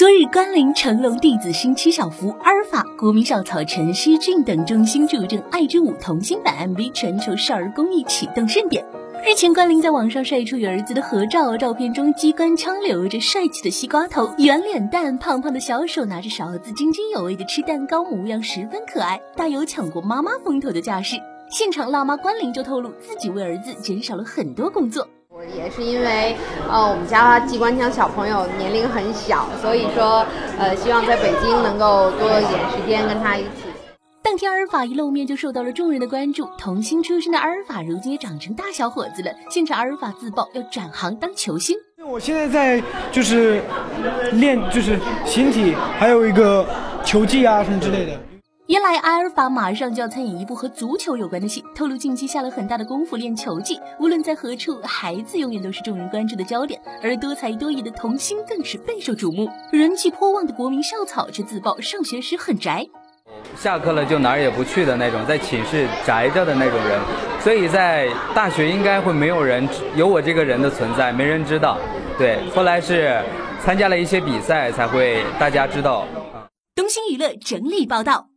昨日，关凌、成龙弟子星七小福、阿尔法、国民校草陈诗俊等众星助阵《爱之舞》童星版 MV 全球少儿公益启动盛典。日前，关凌在网上晒出与儿子的合照，照片中机关枪留着帅气的西瓜头，圆脸蛋，胖胖的小手拿着勺子，津津有味地吃蛋糕，模样十分可爱，大有抢过妈妈风头的架势。现场辣妈关凌就透露，自己为儿子减少了很多工作。 我也是因为我们家机关枪小朋友年龄很小，所以说希望在北京能够多一点时间跟他一起。 当天阿尔法一露面就受到了众人的关注，童星出身的阿尔法如今也长成大小伙子了。现场阿尔法自曝要转行当球星。 我现在在练形体，还有一个球技啊什么之类的。 原来阿尔法马上就要参演一部和足球有关的戏，透露近期下了很大的功夫练球技，无论在何处，孩子永远都是众人关注的焦点，而多才多艺的童星更是备受瞩目。人气颇旺的国民校草却自曝上学时很宅， 下课了就哪儿也不去的那种，在寝室宅着的那种人，所以在大学应该会没有人有我这个人的存在，没人知道。对，后来是参加了一些比赛才会大家知道。 东星娱乐整理报道。